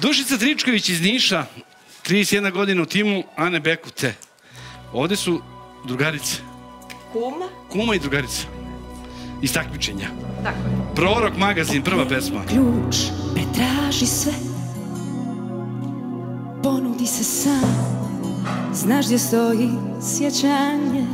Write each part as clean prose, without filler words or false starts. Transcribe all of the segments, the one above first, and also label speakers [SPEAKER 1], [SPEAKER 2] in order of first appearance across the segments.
[SPEAKER 1] Dušica Tričković iz Niša, 31 godina u timu Ane Bekute. Ovde su drugarice.
[SPEAKER 2] Kuma?
[SPEAKER 1] Kuma i drugarica. Iz takmičenja.
[SPEAKER 2] Tako je.
[SPEAKER 1] Prorok magazin, prva pesma.
[SPEAKER 3] Ključ, pretraži sve, ponudi se sam, znaš gdje stoji sjećanje.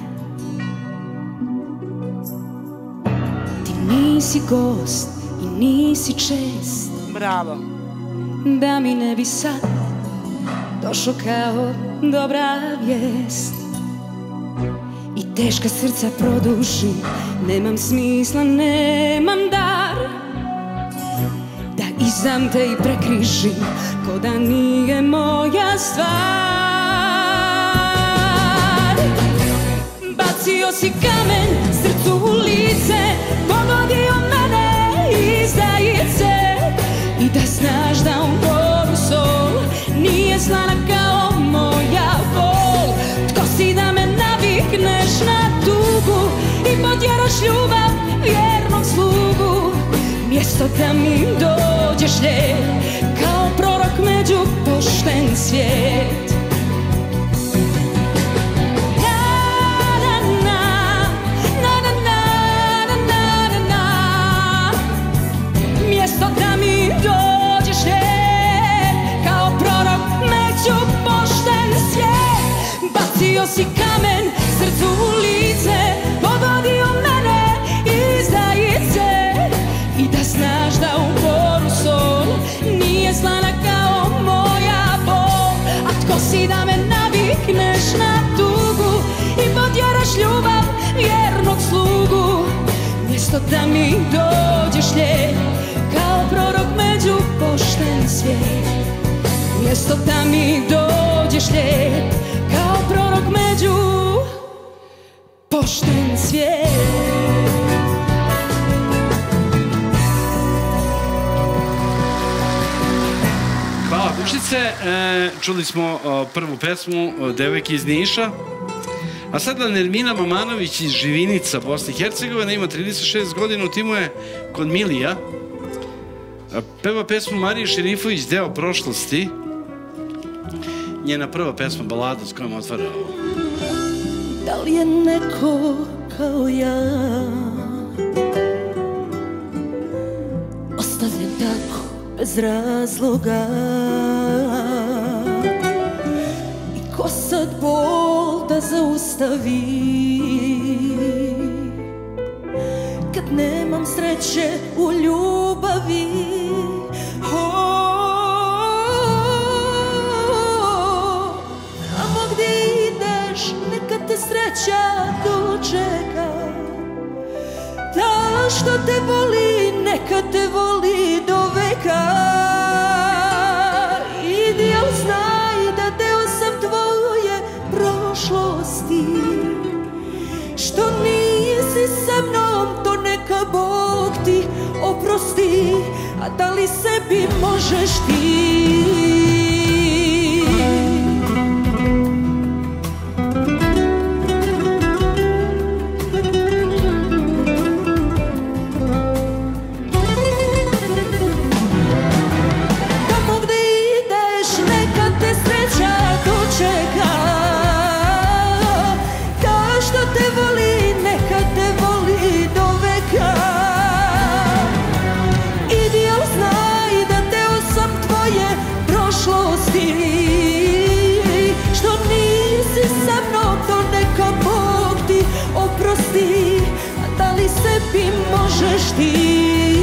[SPEAKER 3] Ti nisi gost i nisi čest,
[SPEAKER 2] Bravo.
[SPEAKER 3] da mi ne bi sad došlo kao dobra vijest. I teška srca produši, nemam smisla, nemam dar, da izdam te i prekrižim, ko da nije moja stvar. Bacio si kamen srcu u lice, pogodio mene izdajice, i da znaš da u moru sol nije slana kao moja bol. Tko si da me navikneš na tugu i potjeraš ljubav vjernom slugu, mjesto da mi dođeš lijep kao prorok među pošten svijet. Mjesto da mi dođeš lijep kao prorok među pošten svijet. Bacio si kamen srcu u lice, pogodio mene izdajice, i da znaš da u moru sol nije slana kao moja bol. A tko si da me navikneš na tugu i potjeraš ljubav vjernog slugu, mjesto da mi dođeš lijep kao prorok među pošten svijet. Mjesto da mi dođeš lijep kao prorok među pošten svijet.
[SPEAKER 1] Hvala Dušice, čuli smo prvu pesmu Devojke iz Niša. A sada Nermina Mamanović iz Živinica, Bosne i Hercegovine, ima 36 godina, u timu je kod Milija. Peva pesmu Marije Šerifović, Deo prošlosti. Njena prva pesma, balada s kojom otvara ovo.
[SPEAKER 3] Da li je neko kao ja ostavljen tako bez razloga, i ko sad bol da zaustavi kad nemam sreće u ljubavi? Tamo gdje ideš neka te sreća dočeka, ta što te voli neka te voli do veka. Idi, al znaj da deo sam tvoje prošlosti, što nisi sa mnom to neka Bog ti oprosti. A da li sebi možeš ti? Tamo gdje ideš neka te sreća dočeka, ta što te voli neka te voli do veka. Idi, al znaj da deo sam tvoje prošlosti, što nisi sa mnom to neka Bog ti oprosti. A da li sebi možeš ti?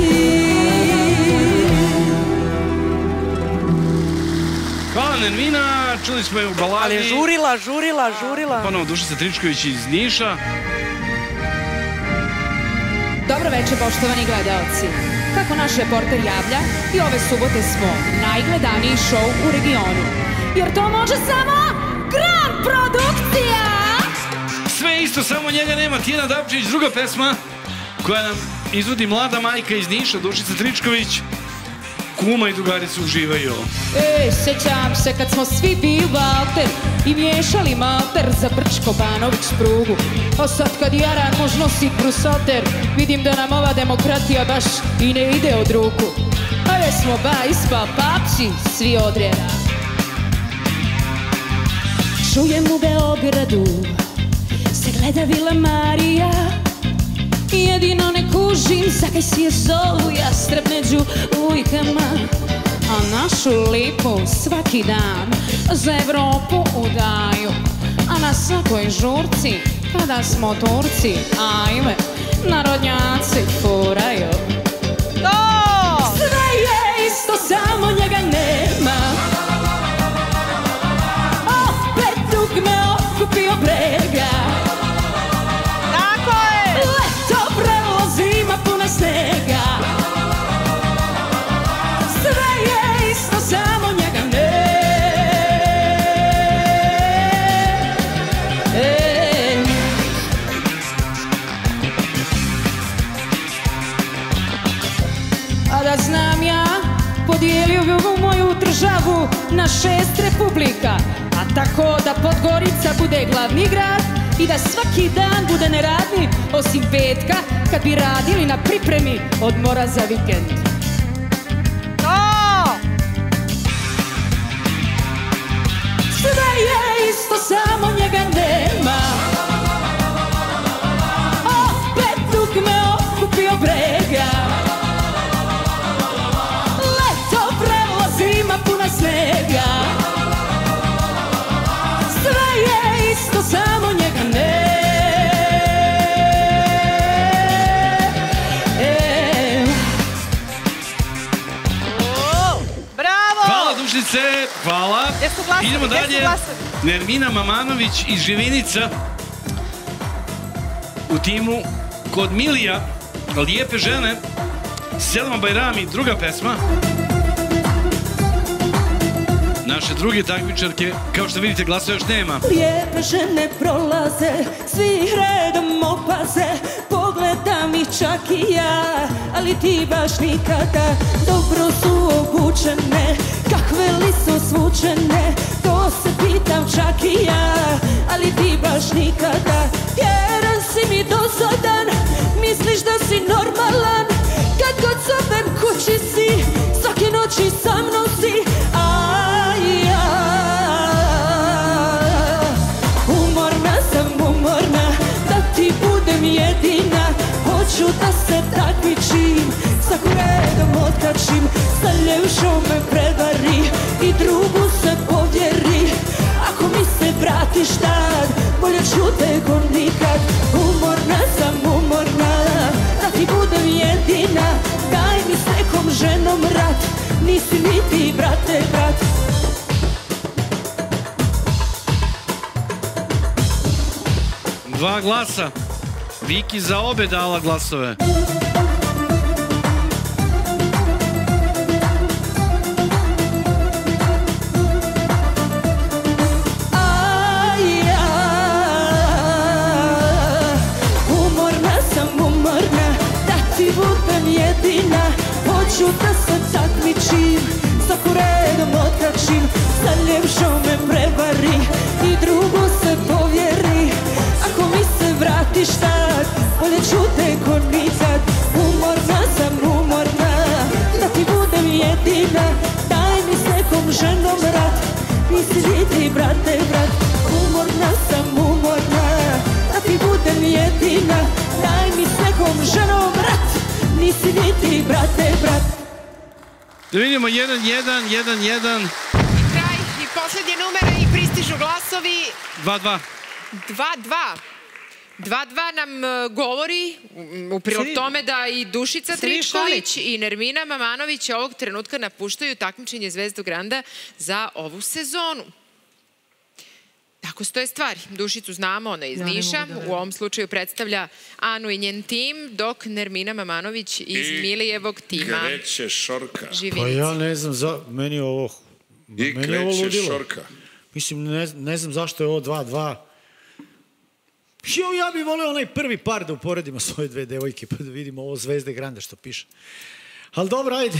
[SPEAKER 1] Hvala Nermina, čuli smo je u baladi.
[SPEAKER 2] Ali žurila.
[SPEAKER 1] Ponovo Dušica Tričković iz Niša.
[SPEAKER 4] Dobro večer, poštovani gledaoci. Kako naš reporter javlja, i ove subote smo najgledaniji šou u regionu. Jer to može samo Grand Produkcija!
[SPEAKER 1] Sve isto, samo njega nema. Tijana Dapčić, druga pesma koja nam izvodi mlada majka iz Niša, Dušica Tričković. Kuma i drugarice uživaju.
[SPEAKER 4] Sećam se kad smo svi bili Valter i miješali malter za Brčko Banović prugu. A sad kad Jaran muž nosi brusoter, vidim da nam ova demokratija baš i ne ide od ruku. A već smo ba ispal papci, svi od reda. Čujem u Beogradu se gleda Vila Marija, jedino ne kužim zakaj si je zovu jastreb među ujkama. A našu lipu svaki dan za Evropu udaju, a na svakoj žurci kada smo Turci, ajme, narodnjaci furaju. Sve je isto, samo njega nema. Opet dug me okupio brega.
[SPEAKER 2] Tako je!
[SPEAKER 4] Leto prelo, zima puna snega. Sve je isto, samo njega nema. A da znam ja, podijelio bi ovu moju državu na 6 republika, a tako da Podgorica bude glavni grad i da svaki dan bude neradni, osim petka kad bi radili na pripremi odmora za vikend. Sve je isto, samo njega nema. Opet dug me okupio brega. Leto prelo, zima puna snega. Sve je isto, samo njega nema.
[SPEAKER 2] Bravo!
[SPEAKER 1] Hvala Dušice, hvala.
[SPEAKER 2] Jesu glasovi,
[SPEAKER 1] Idemo dalje.
[SPEAKER 2] jesu glasovi.
[SPEAKER 1] Nermina Mamanović iz Živinica u timu kod Milija, Lijepe žene, Selma Bajrami, druga pesma. Naše druge takmičarke, kao što vidite, glasa još nema.
[SPEAKER 3] Lijepe žene prolaze, svi redom opaze, pogledam ih čak i ja, ali ti baš nikada. Dobro su obučene, kakve li su svučene, to se pitam čak i ja, ali ti baš nikada. Jedan si mi dosadan, misliš da si normalan, kad god zovem kući si, svake noći sa mnom si, a ja umorna sam, umorna, da ti budem jedina. Hoću da se takmičim, svaku redom otkačim, sa ljevšom me prevari i drugu se povjeri. Ako mi se vratiš tad, bolje ću te ko nikad. Umorna sam, umorna, da ti budem jedina. Daj mi s nekom ženom rat, nisi mi ti brate, brat.
[SPEAKER 1] Dva glasa. Viki za obe dala glasove.
[SPEAKER 3] Jedina, hoću da se takmičim, svaku redom otkačim, sa ljevšom me prevari i drugu se povjeri. Ako mi se vratiš tad, bolje ću te ko nikad. Umorna sam, umorna, da ti budem jedina. Daj mi s nekom ženom rat, nisi li ti brate, brat. Umorna sam, umorna, da ti budem jedina. Daj mi s nekom ženom rat, nisi ni ti, brate, brat.
[SPEAKER 1] Da vidimo 1-1, 1-1.
[SPEAKER 5] Kraj i posljednje numere i pristižu glasovi.
[SPEAKER 1] 2-2.
[SPEAKER 5] 2-2. 2-2 nam govori u prilog tome da i Dušica Tričković i Nermina Mamanović ovog trenutka napuštaju takmičenje Zvezda Granda za ovu sezonu. Tako stoje stvari. Dušicu znamo, ona je iz Niša. U ovom slučaju predstavlja Anu i njen tim, dok Nermina Mamanović iz Milijevog tima
[SPEAKER 6] kreće Šorka.
[SPEAKER 5] Živinica.
[SPEAKER 7] Pa ja ne znam, meni je ovo
[SPEAKER 6] kreće Šorka.
[SPEAKER 7] Mislim, ne znam zašto je ovo 2-2. Ja bih voleo onaj prvi par da uporedimo svoje dve devojke, pa da vidimo ovo Zvezde Grande što piše. Ali dobro, ajde.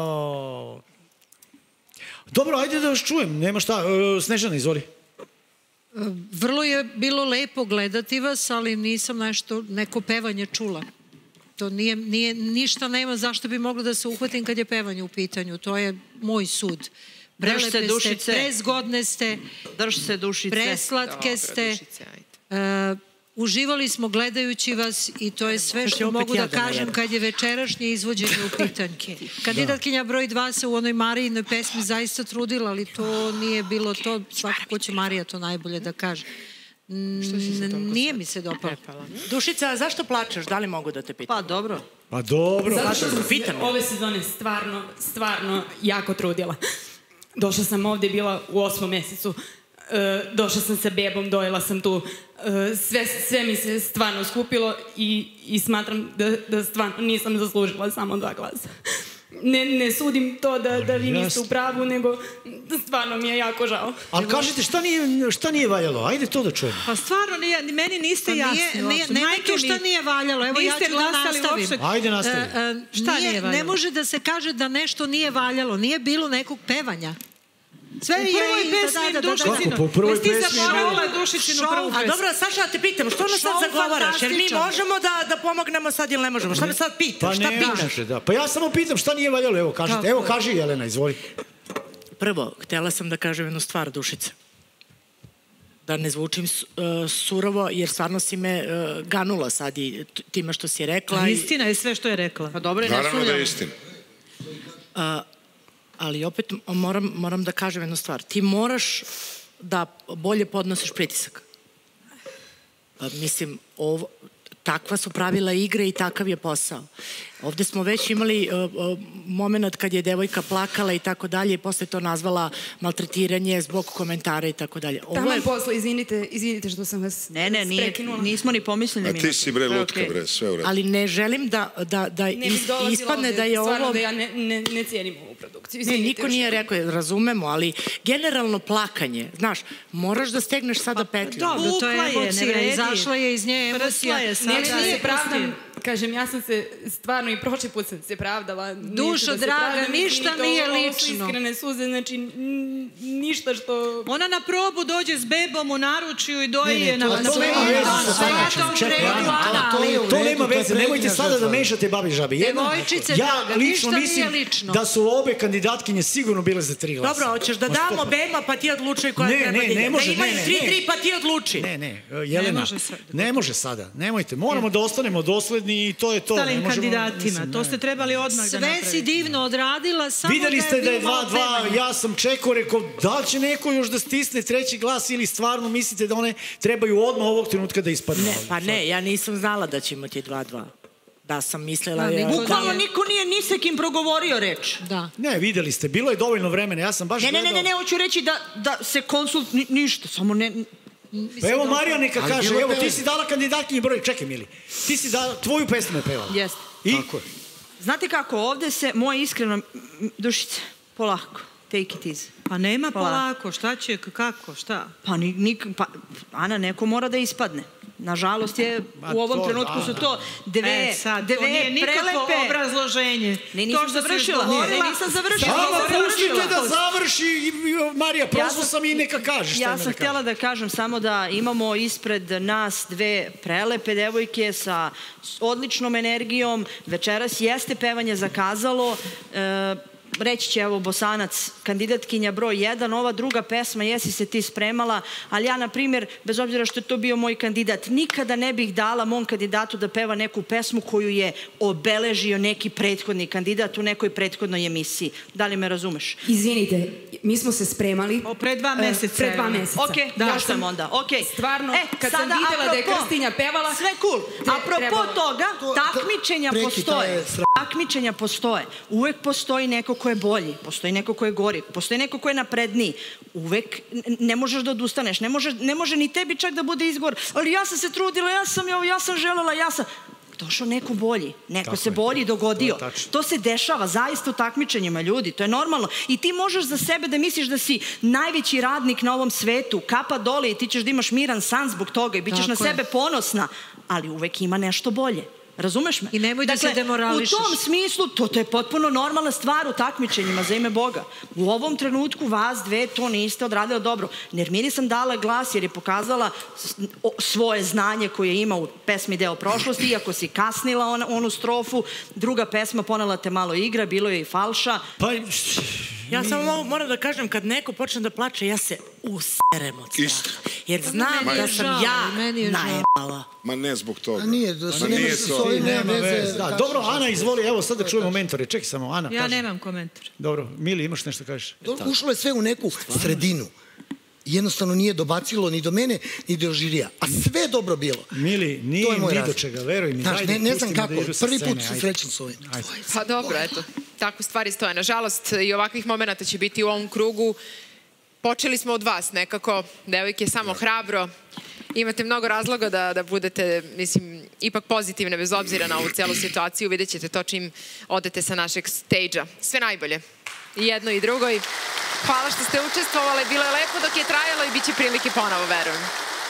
[SPEAKER 7] Dobro, ajde da vas čujem. Nema šta. Snežana, izvoli.
[SPEAKER 8] Vrlo je bilo lepo gledati vas, ali nisam neko pevanje čula. To nije, ništa nema zašto bi moglo da se uhvatim kad je pevanje u pitanju. To je moj sud. Prelepe ste, prezgodne ste, preslatke ste. Uživali smo gledajući vas i to je sve što mogu da kažem kad je večerašnje izvođenje u pitanju. Kandidatkinja broj 2 se u onoj Marijinoj pesmi zaista trudila, ali to nije bilo to. Svakako će Marija to najbolje da kaže. Nije mi se dopalo.
[SPEAKER 2] Dušica, zašto plačeš? Da li mogu da te pitam?
[SPEAKER 8] Pa dobro.
[SPEAKER 7] Pa dobro.
[SPEAKER 4] Zato što sam se ove sezone stvarno jako trudila. Došla sam ovde, bila u 8. mesecu. Došla sam sa bebom, dojela sam tu. Sve mi se stvarno skupilo i smatram da stvarno nisam zaslužila samo 2 glasa. Ne sudim to da vi niste u pravu, nego stvarno mi je jako žao.
[SPEAKER 7] Ali kažete, šta nije valjalo? Ajde to da čujemo.
[SPEAKER 8] Pa stvarno, meni niste jasni. Nema tu šta nije valjalo. Evo ja ću da nastavim.
[SPEAKER 7] Ajde nastavim.
[SPEAKER 8] Šta nije valjalo? Ne može da se kaže da nešto nije valjalo. Nije bilo nekog pevanja. Sve je i pesmi Dušicinu.
[SPEAKER 7] Po prvoj pesmi.
[SPEAKER 8] Ti zaboravila Dušicinu prvu pesmu.
[SPEAKER 2] A dobro, Saša, ja te pitam, što nas sad zagovaraš? Jer mi možemo da pomognemo sad ili ne možemo? Šta me sad pitaš? Šta pitaš?
[SPEAKER 7] Pa ja samo pitam šta nije valjalo. Evo, kažete. Evo, kaži Jelena, izvoli.
[SPEAKER 2] Prvo, htjela sam da kažem jednu stvar, Dušica. Da ne zvučim surovo, jer stvarno si me ganula sad i time što si rekla.
[SPEAKER 8] Istina je sve što je rekla.
[SPEAKER 2] Pa dobro,
[SPEAKER 6] naravno da je istina.
[SPEAKER 2] Ali opet moram da kažem jednu stvar. Ti moraš da bolje podnosiš pritisak. Mislim, takva su pravila igre i takav je posao. Ovde smo već imali moment kad je devojka plakala i tako dalje i posle to nazvala maltretiranje zbog komentara i tako dalje.
[SPEAKER 4] Taman posle, izvinite što sam vas prekinula.
[SPEAKER 9] Nismo ni pomislili.
[SPEAKER 6] A ti si bre lutka bre, sve u redu.
[SPEAKER 2] Ali ne želim da ispadne da je ovo...
[SPEAKER 4] Stvarno da ja ne cijenim ovu produkciju.
[SPEAKER 2] Ne, niko nije rekao, razumemo, ali generalno plakanje, znaš, moraš da stegneš sada petlju.
[SPEAKER 8] Dobro, to je emocija, izašla je iz nje emocija.
[SPEAKER 4] Neću da se pravdam, kažem, ja sam se stvarno i prošli put sam se pravdala.
[SPEAKER 8] Dušo, draga, ništa nije lično.
[SPEAKER 4] Ovo su iskrene suze, znači ništa što...
[SPEAKER 8] Ona na probu dođe s bebom u naručju i doji je na...
[SPEAKER 7] To nema veze, nemojte sada da mešate babi žabe.
[SPEAKER 8] Devojčice, draga, ništa nije lično.
[SPEAKER 7] Da su obe kandidatkinje sigurno bile za 3 glasa.
[SPEAKER 2] Dobro, hoćeš da damo beba pa ti odlučuj koja treba da ide. Da imaju 3-3 pa ti odluči.
[SPEAKER 7] Ne, Jelena, ne može sada, nemojte. Moramo da ostanemo dosledni i to je to.
[SPEAKER 8] Ostalim kandidatima, to ste trebali odmah da napraviti. Sve si divno odradila, samo da je
[SPEAKER 7] videli ste da je 2-2, ja sam čekao, rekao, da li će neko još da stisne 3. glas ili stvarno mislite da one trebaju odmah ovog trenutka da ispadne?
[SPEAKER 2] Pa ne, ja nisam znala da će imati 2-2. Da sam mislila...
[SPEAKER 9] Bukvalno niko nije ni sa kim progovorio reč.
[SPEAKER 7] Ne, videli ste, bilo je dovoljno vremena, ja sam baš gledao...
[SPEAKER 9] Ne, hoću reći da se konsult ništa, samo ne...
[SPEAKER 7] Pa evo Marija neka kaže, evo ti si dala kandidatkinji broj, čekaj mili, ti si dala, tvoju pesmu je pevala.
[SPEAKER 9] Jeste.
[SPEAKER 7] I?
[SPEAKER 9] Znate kako, ovde se, moje iskreno, Dušice, polako, take it easy.
[SPEAKER 8] Pa nema polako, šta će, kako, šta?
[SPEAKER 9] Pa, Ana, neko mora da ispadne. Nažalost je, u ovom trenutku su to dve
[SPEAKER 8] prelepe... To nije nikakvo obrazloženje.
[SPEAKER 9] To što si izgovorila...
[SPEAKER 8] Nisam završila.
[SPEAKER 7] Samo pustite da završi, Marija, prosto sam i neka kažeš.
[SPEAKER 9] Ja sam htjela da kažem samo da imamo ispred nas 2 prelepe devojke sa odličnom energijom. Večeras jeste pevanje zakazalo. Reći će, evo, Bosanac, kandidatkinja broj 1, ova druga pesma, jesi se ti spremala, ali ja, na primjer, bez obzira što je to bio moj kandidat, nikada ne bih dala mom kandidatu da peva neku pesmu koju je obeležio neki prethodni kandidat u nekoj prethodnoj emisiji. Da li me razumeš?
[SPEAKER 4] Izvinite, mi smo se spremali...
[SPEAKER 8] Pre 2 meseca.
[SPEAKER 4] Pre 2 meseca.
[SPEAKER 9] Ok, ja sam onda.
[SPEAKER 4] Stvarno, kad sam vidjela da je Krstinja pevala...
[SPEAKER 9] Sve cool. Apropo toga, takmičenja postoje. Uvek postoji neko ko je bolji, postoji neko ko je gori, postoji neko ko je napredniji. Uvek ne možeš da odustaneš, ne može ni tebi čak da bude izgovor, ali ja sam se trudila, ja sam želela, došao neko bolji, neko se bolji dogodio. To se dešava zaista u takmičenjima, ljudi, to je normalno. I ti možeš za sebe da misliš da si najveći radnik na ovom svetu, kapa dole i ti ćeš da imaš miran san zbog toga i bit ćeš na sebe ponosna, ali uvek ima nešto bolje. Razumeš me?
[SPEAKER 8] I nemoj da se demorališeš.
[SPEAKER 9] U tom smislu, to je potpuno normalna stvar u takmičenjima, za ime Boga. U ovom trenutku vas dve to niste odradile dobro. Nermini sam dala glas jer je pokazala svoje znanje koje ima u pesmi Deo prošlosti, iako si kasnila onu strofu, druga pesma Ponela te malo igra, bilo je i falša.
[SPEAKER 2] Ja samo moram da kažem, kad neko počne da plače, ja se userem od straha. Jer znam da sam ja najebala.
[SPEAKER 6] Ma ne zbog toga.
[SPEAKER 7] Nije, da se nema veze. Dobro, Ana, izvoli, evo sad da čujemo mentore. Čekaj samo, Ana.
[SPEAKER 10] Ja nemam komentar.
[SPEAKER 7] Dobro, Mili, imaš nešto kažeš?
[SPEAKER 11] Ušlo je sve u neku sredinu. Jednostavno nije dobacilo ni do mene, ni do žirija. A sve dobro bilo.
[SPEAKER 7] Mili, nije ni do čega, veruj mi.
[SPEAKER 11] Ne znam kako, prvi put se srećem s ovim.
[SPEAKER 5] Pa dobro, eto, tako stvari stoje. Nažalost, i ovakvih momenta će biti u ovom krugu. Počeli smo od vas nekako, devojke, samo hrabro. Imate mnogo razloga da budete, mislim, ipak pozitivne bez obzira na ovu celu situaciju. Vidjet ćete to čim odete sa našeg stage-a. Sve najbolje. I jedno i drugoj. Hvala što ste učestvovali. Bilo je lepo dok je trajalo i bit će prilike ponovo, verujem.